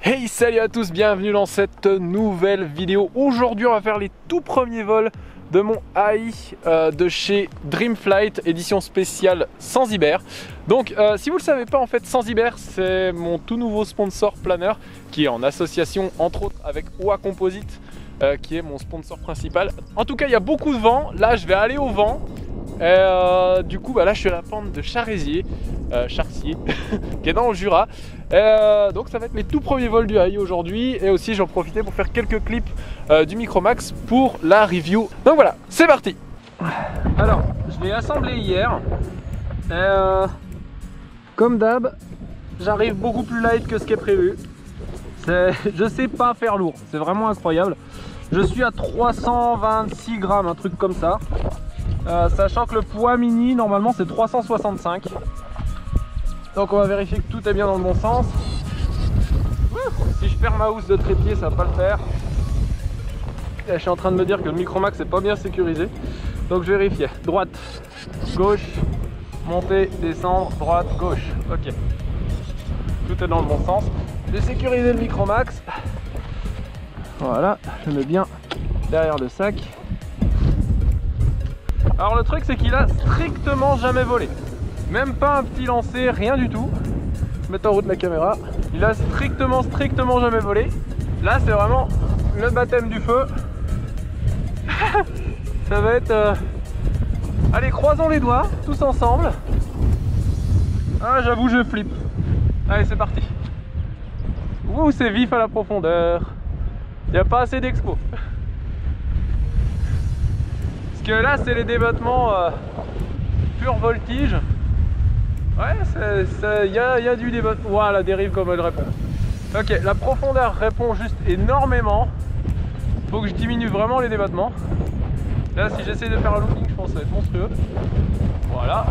Hey, salut à tous, bienvenue dans cette nouvelle vidéo. Aujourd'hui on va faire les tout premiers vols de mon AI de chez Dreamflight, édition spéciale Zanzibar. Donc si vous ne le savez pas, en fait Zanzibar c'est mon tout nouveau sponsor planeur qui est en association entre autres avec OA Composite qui est mon sponsor principal. En tout cas il y a beaucoup de vent, là je vais aller au vent. Du coup là je suis à la pente de Charisier, Charcier qui est dans le Jura. Donc ça va être mes tout premiers vols du AI aujourd'hui, et aussi j'en profitais pour faire quelques clips du Micromax pour la review. Donc voilà, c'est parti. Alors je l'ai assemblé hier, comme d'hab j'arrive beaucoup plus light que ce qui est prévu. Je sais pas faire lourd, c'est vraiment incroyable. Je suis à 326 grammes, un truc comme ça. Sachant que le poids mini normalement c'est 365. Donc on va vérifier que tout est bien dans le bon sens. Si je perds ma housse de trépied ça va pas le faire. Et je suis en train de me dire que le Micromax c'est pas bien sécurisé. Donc je vérifie. Droite, gauche, monter, descendre, droite, gauche. Ok. Tout est dans le bon sens. J'ai sécurisé le Micromax. Voilà, je le mets bien derrière le sac. Alors le truc c'est qu'il a strictement jamais volé. Même pas un petit lancer, rien du tout. Je vais mettre en route la caméra. Il a strictement jamais volé. Là c'est vraiment le baptême du feu. Ça va être... Allez, croisons les doigts, tous ensemble. Ah, j'avoue je flippe. Allez, c'est parti. Ouh, c'est vif à la profondeur. Il n'y a pas assez d'expo. Parce que là c'est les débattements pur voltige. Ouais, il y a du débattement. Voilà, la dérive comme elle répond. Ok, la profondeur répond juste énormément. Faut que je diminue vraiment les débattements. Là si j'essaie de faire un looping je pense que ça va être monstrueux. Voilà.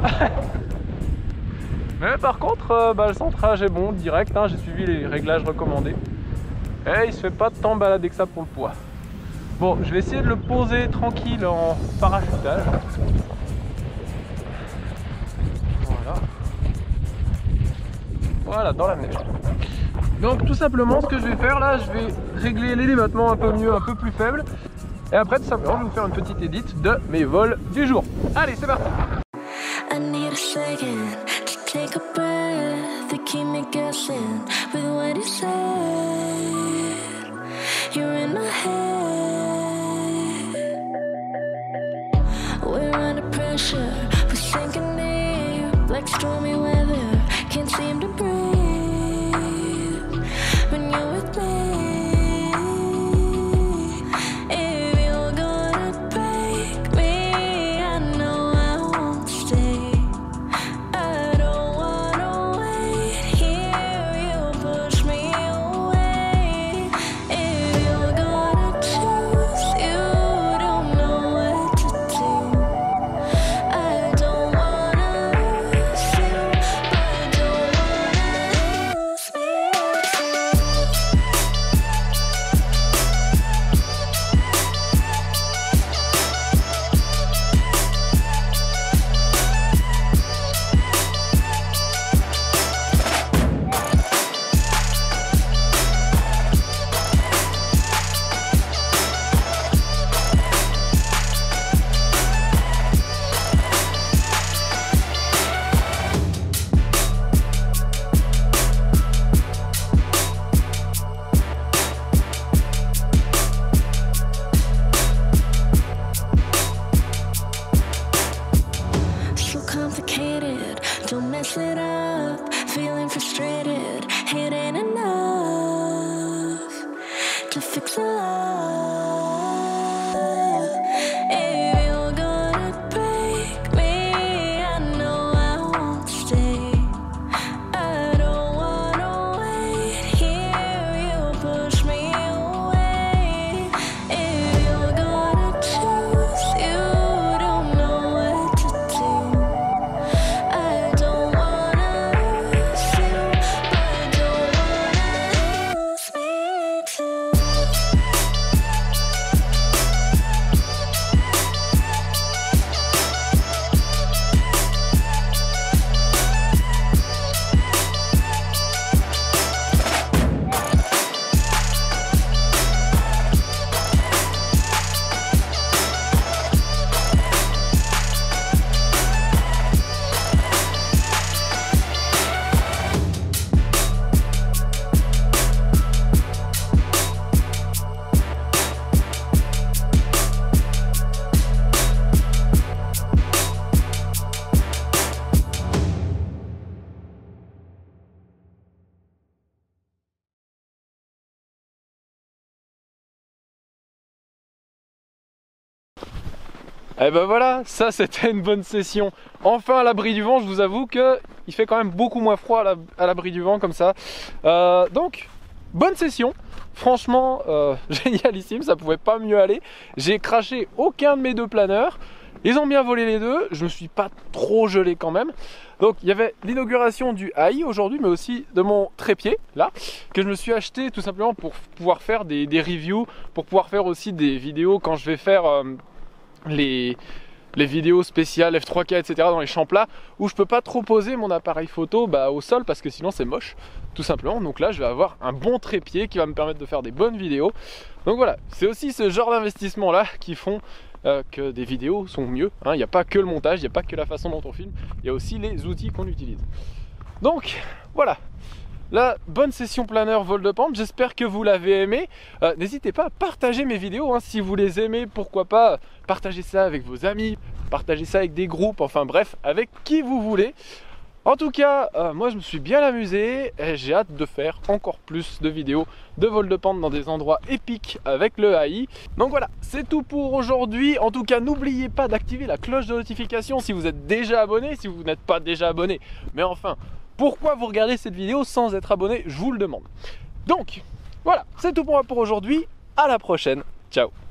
Mais par contre le centrage est bon, direct, hein, j'ai suivi les réglages recommandés. Et il se fait pas tant balader que ça pour le poids. Bon, je vais essayer de le poser tranquille en parachutage. Voilà. Voilà, dans la neige. Donc tout simplement ce que je vais faire là, je vais régler les débattements un peu mieux, un peu plus faibles. Et après tout simplement, je vais vous faire une petite édite de mes vols du jour. Allez, c'est parti. You're in my head. We're under pressure, we're sinking deep, like stormy weather, can't seem to breathe. When you're with me, if you're gonna break me, I know I won't stay. I don't wanna wait here, you push me away. If you're gonna choose, you don't know what to do. I don't wanna lose you, but don't wanna lose me too. So complicated, don't mess it up. Feeling frustrated, it ain't enough to fix a love. If you're gonna break me, I know I won't stay. I don't wanna wait here, you push me away. If you're gonna choose, you don't know what to do. I don't wanna lose you, but don't wanna lose me too. Et ben voilà, ça c'était une bonne session. Enfin à l'abri du vent, je vous avoue que il fait quand même beaucoup moins froid à l'abri du vent comme ça. Donc, bonne session. Franchement, génialissime, ça pouvait pas mieux aller. J'ai craché aucun de mes deux planeurs. Ils ont bien volé les deux, je me suis pas trop gelé quand même. Donc il y avait l'inauguration du AI aujourd'hui, mais aussi de mon trépied là, que je me suis acheté tout simplement pour pouvoir faire des reviews, pour pouvoir faire aussi des vidéos quand je vais faire les vidéos spéciales F3K etc dans les champs plats, où je peux pas trop poser mon appareil photo au sol parce que sinon c'est moche tout simplement. Donc là je vais avoir un bon trépied qui va me permettre de faire des bonnes vidéos. Donc voilà, c'est aussi ce genre d'investissement là qui font que des vidéos sont mieux, hein. Il n'y a pas que le montage, il n'y a pas que la façon dont on filme, il y a aussi les outils qu'on utilise. Donc voilà, la bonne session planeur vol de pente, j'espère que vous l'avez aimé. N'hésitez pas à partager mes vidéos, hein, si vous les aimez, pourquoi pas partager ça avec vos amis, partager ça avec des groupes, enfin bref, avec qui vous voulez. En tout cas, moi je me suis bien amusé et j'ai hâte de faire encore plus de vidéos de vol de pente dans des endroits épiques avec le AI. Donc voilà, c'est tout pour aujourd'hui. En tout cas, n'oubliez pas d'activer la cloche de notification si vous êtes déjà abonné, si vous n'êtes pas déjà abonné. Mais enfin, pourquoi vous regardez cette vidéo sans être abonné? Je vous le demande. Donc voilà, c'est tout pour moi pour aujourd'hui. À la prochaine. Ciao.